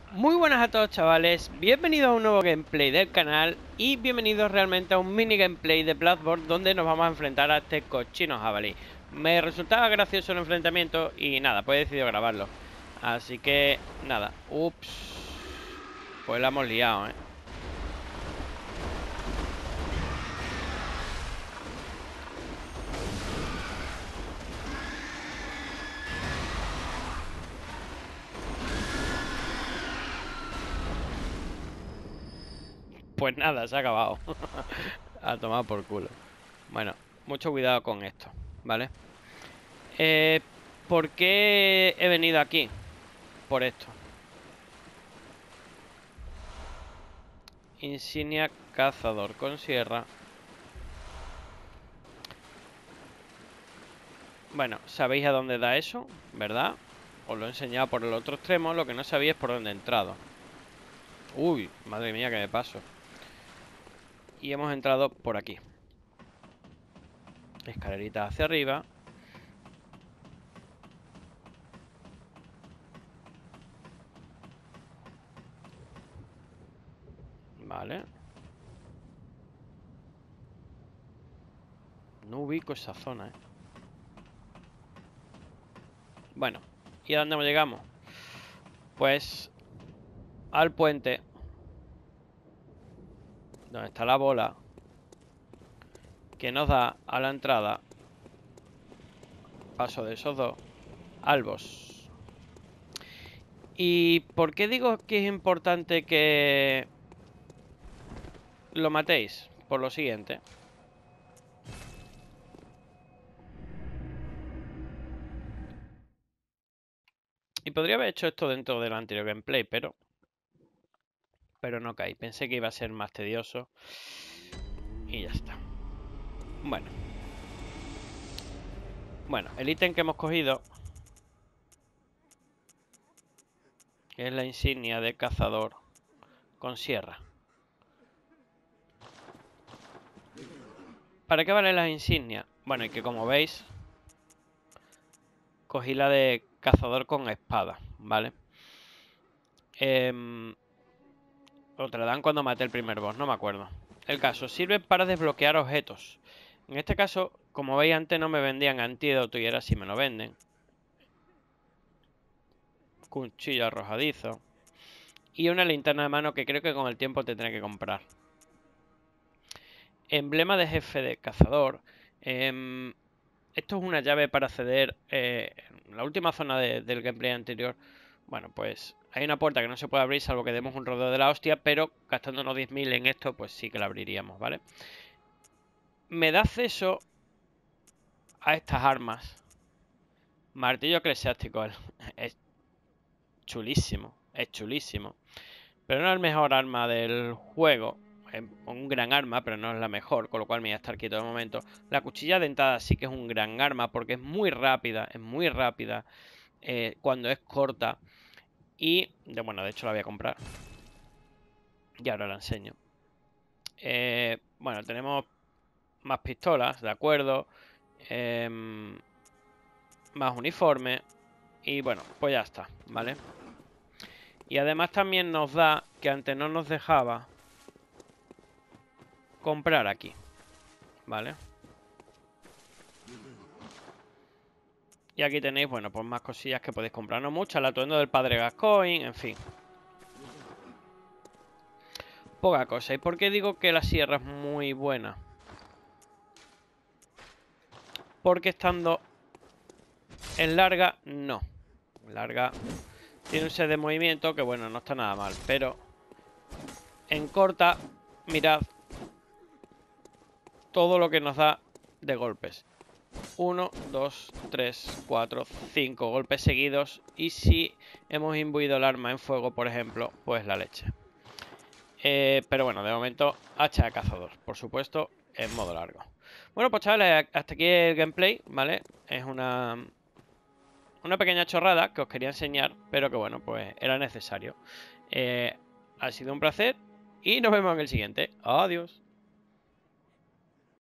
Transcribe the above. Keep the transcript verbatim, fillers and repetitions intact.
Muy buenas a todos, chavales, bienvenidos a un nuevo gameplay del canal y bienvenidos realmente a un mini gameplay de Bloodborne donde nos vamos a enfrentar a este cochino jabalí. Me resultaba gracioso el enfrentamiento y nada, pues he decidido grabarlo. Así que nada, ups, pues la hemos liado, eh. Pues nada, se ha acabado. A tomar por culo. Bueno, mucho cuidado con esto, ¿vale? Eh, ¿por qué he venido aquí? Por esto. Insignia cazador con sierra. Bueno, sabéis a dónde da eso, ¿verdad? Os lo he enseñado por el otro extremo. Lo que no sabía es por dónde he entrado. Uy, madre mía, que me paso. Y hemos entrado por aquí. Escalerita hacia arriba. Vale. No ubico esa zona, eh. Bueno, ¿y a dónde llegamos? Pues al puente, donde está la bola, que nos da a la entrada, paso de esos dos, al boss. ¿Y por qué digo que es importante que lo matéis? Por lo siguiente. Y podría haber hecho esto dentro del anterior gameplay, pero... Pero no caí. Pensé que iba a ser más tedioso. Y ya está. Bueno. Bueno, el ítem que hemos cogido... es la insignia de cazador con sierra. ¿Para qué vale la insignia? Bueno, y que como veis... cogí la de cazador con espada, ¿vale? Eh... O te la dan cuando maté el primer boss, no me acuerdo. El caso, sirve para desbloquear objetos. En este caso, como veis, antes no me vendían antídoto y ahora sí me lo venden. Cuchillo arrojadizo. Y una linterna de mano que creo que con el tiempo tendré que comprar. Emblema de jefe de cazador. Eh, esto es una llave para acceder eh, en la última zona de, del gameplay anterior. Bueno, pues hay una puerta que no se puede abrir salvo que demos un rodeo de la hostia, pero gastando unos diez mil en esto, pues sí que la abriríamos, ¿vale? Me da acceso a estas armas. Martillo eclesiástico. Es chulísimo, es chulísimo. Pero no es el mejor arma del juego. Es un gran arma, pero no es la mejor, con lo cual me voy a estar quieto de momento. La cuchilla dentada sí que es un gran arma porque es muy rápida, es muy rápida eh, cuando es corta. Y, de, bueno, de hecho la voy a comprar. Y ahora la enseño. Eh, bueno, tenemos más pistolas, de acuerdo. Eh, más uniforme. Y bueno, pues ya está, ¿vale? Y además también nos da, que antes no nos dejaba, comprar aquí, ¿vale? Y aquí tenéis, bueno, pues más cosillas que podéis comprar. No muchas, el atuendo del padre Gascoigne, en fin. Poca cosa. ¿Y por qué digo que la sierra es muy buena? Porque estando en larga, no. En larga tiene un set de movimiento que, bueno, no está nada mal. Pero en corta, mirad todo lo que nos da de golpes. uno, dos, tres, cuatro, cinco golpes seguidos. Y si hemos imbuido el arma en fuego, por ejemplo, pues la leche. Eh, pero bueno, de momento, hacha de cazador. Por supuesto, en modo largo. Bueno, pues chavales, hasta aquí el gameplay, ¿vale? Es una... Una pequeña chorrada que os quería enseñar, pero que bueno, pues era necesario. Eh, ha sido un placer y nos vemos en el siguiente. Adiós.